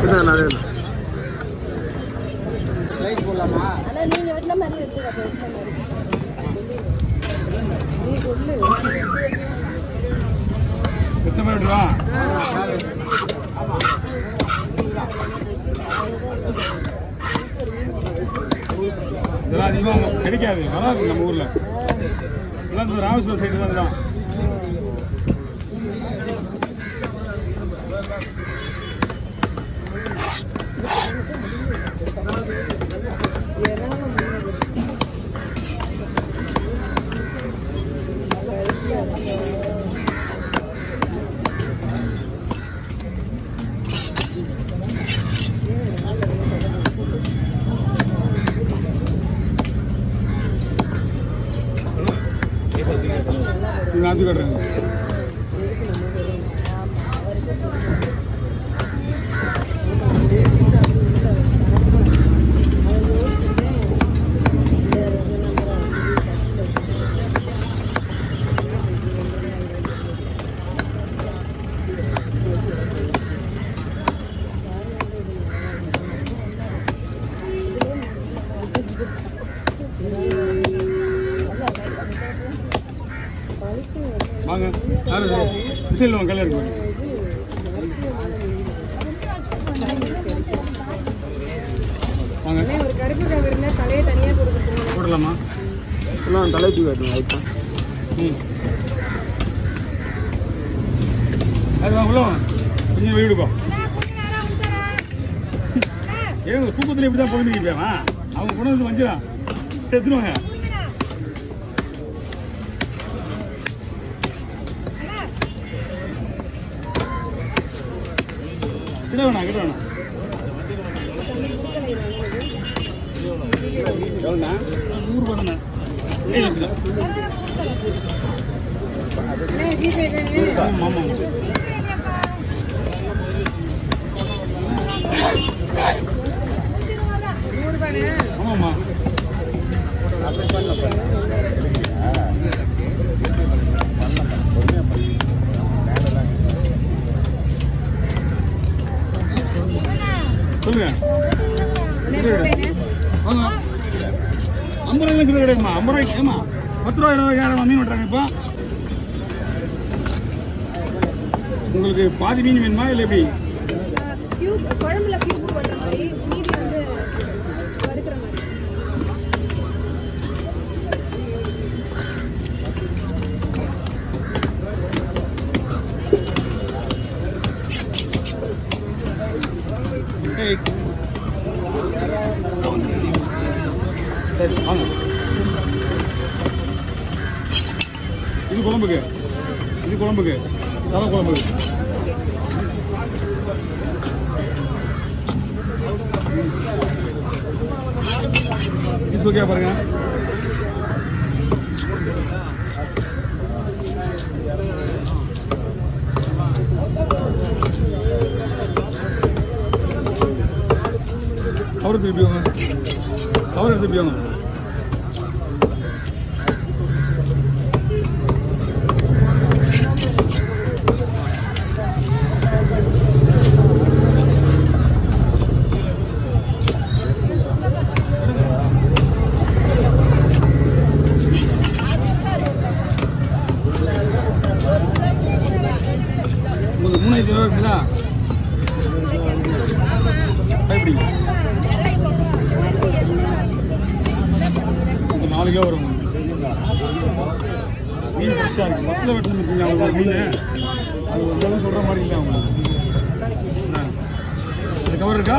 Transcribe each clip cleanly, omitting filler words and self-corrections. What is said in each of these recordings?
இதெல்லாம் அதிகமாக கிடைக்காது, வராது நம்ம ஊரில். இதெல்லாம் இந்த ராமேஸ்வரம் சைடு தான். இதுதான் நாத்து கட்டுறது. வாங்க மிசைல் வாங்க கல்யாணம் இருக்கு. வாங்க ஒரு கருப்பு கவர்னா தலையை தனியா போடலாமா? எல்லாம் தலைக்கு காட்டுங்க. ரைட்டா அது வாங்க உள்ள கொஞ்சம் வீடுப்பா. ஏன் தூக்கத்தில் எப்படி தான் பொழுதுக்கிட்டேன் அவங்க கொண்டு வந்து வஞ்சிடா எடுத்துருவாங்க. கிட்ட வேணா எவ்வளோண்ணா? 100 ரூபாண்ணா. ஆமாம் ஆமாம்மா. சொல்லுங்க. 50 ரூபாய் கிலோ கிடைக்குமா? 50 ரூபாய்க்கு ஏமா 10 ரூபாய் 20 ரூபாய் மீன் வெட்டுறாங்க. இப்போ உங்களுக்கு பாதி மீன் வேணுமா இல்லை எப்படி? குழம்புல கியூப் போடுற மாதிரி, மீதி வந்து வறுக்கிற மாதிரி. சரி வாங்க. இது குழம்புக்கு, இது குழம்புக்கு, தலை குழம்புக்கு. இது ஓகே பாருங்க. கவர் திருப்பி வாங்க, கவர் திருப்பி வாங்க. உங்களுக்கு 3000 ரூபா இருக்குதா? எப்படி 4 கிலோ வரும் மீன். ஃப்ரெஷ்ஷாக இருக்குது. பஸ்ஸில் வெட்டின மீன் அவங்களுக்கு மீன் அது ஒரு சொல்கிற மாதிரி இல்லை அவங்களுக்கு. அது கவர் இருக்கா?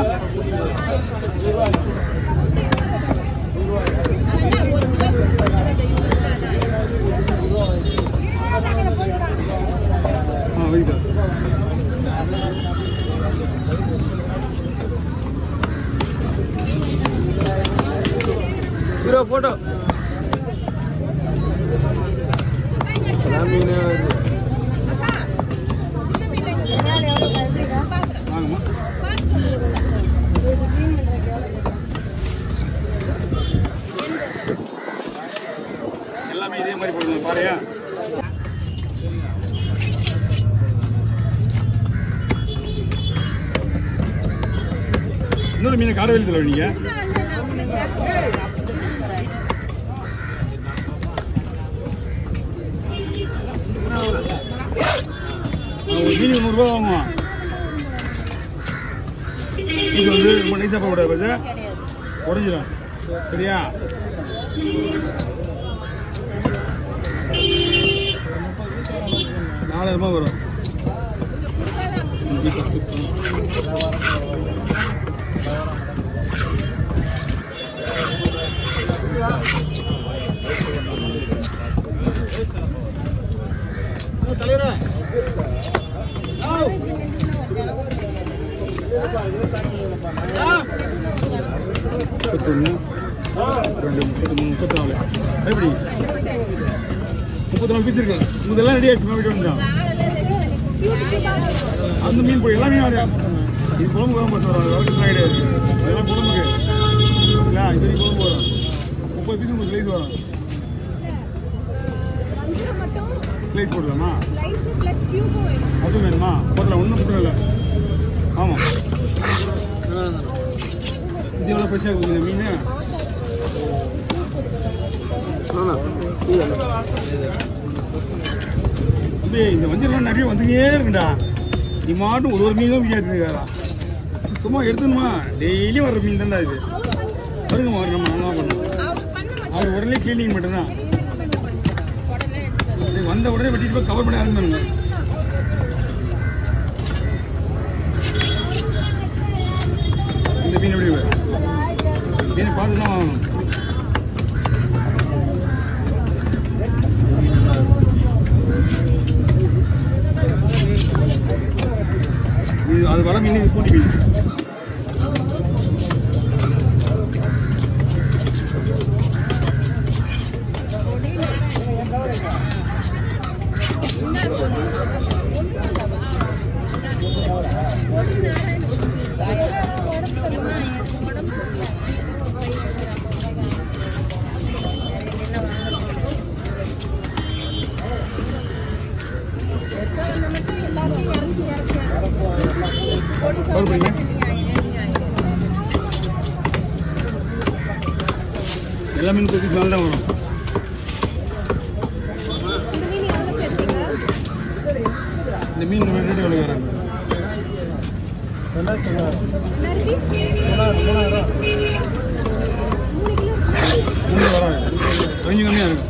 வைங்க. ஹீரோ போட்டோ மீன் வாங்கம்மா. எல்லாமே இதே மாதிரி போடுங்க பாருயா. இன்னொரு மீன் கார வெளியில் நீங்க மீன் 100 ரூபா வாங்குவான். இது வந்து ரொம்ப நைஸாக போடக்கூடாது, உடஞ்சிடும். சரியா? $4000 வரும். எப்படி 34 பீஸ் இருக்கு. இதெல்லாம் ரெடி ஆயிடுச்சு. வீட்டு வந்துடும். அந்த மீன் போய் எல்லா மீனும் இது குழம்பு வரும். கிடையாது அதெல்லாம் குழம்புக்கு இல்லை. இது குழம்பு வரும். 30 பீஸ் உங்களுக்கு ஸ்லைஸ் வரும். ஸ்லைஸ் போடலாமா? அதுவும் வேணுமா? போடலாம், ஒன்றும் பிரச்சனை இல்லை. ஆமாம், இது எவ்வளோ பைசா இருக்குது மீன்? தம்பி, இந்த வஞ்சலாம் நிறைய வந்துட்டே இருக்குண்டா. நீ மாட்டும் ஒரு மீன் தான் விற்காதுக்காரா. சும்மா எடுத்துணுமா? டெய்லி வர்ற மீன் தான்டா இது. வருங்கம்மா, நம்ம நல்லா பண்ணணும். அவர் உடனே கிளீனிங் மட்டும்தான். வந்த உடனே வெட்டிட்டு போய் கவர் பண்ண ஆரம்பிப்பானுங்க. இந்த மீன் எப்படி மீன் பார்த்து தான் வாங்கணும். இது அது வர மீன், இது கூட்டி மீன். எல்லா மீன் தூக்கி மேலே தான் வரும். இந்த மீன் ரேட்டு எவ்வளோ வராங்க? 3 வராங்க. கொஞ்சம் கம்மியாக இருக்கும்.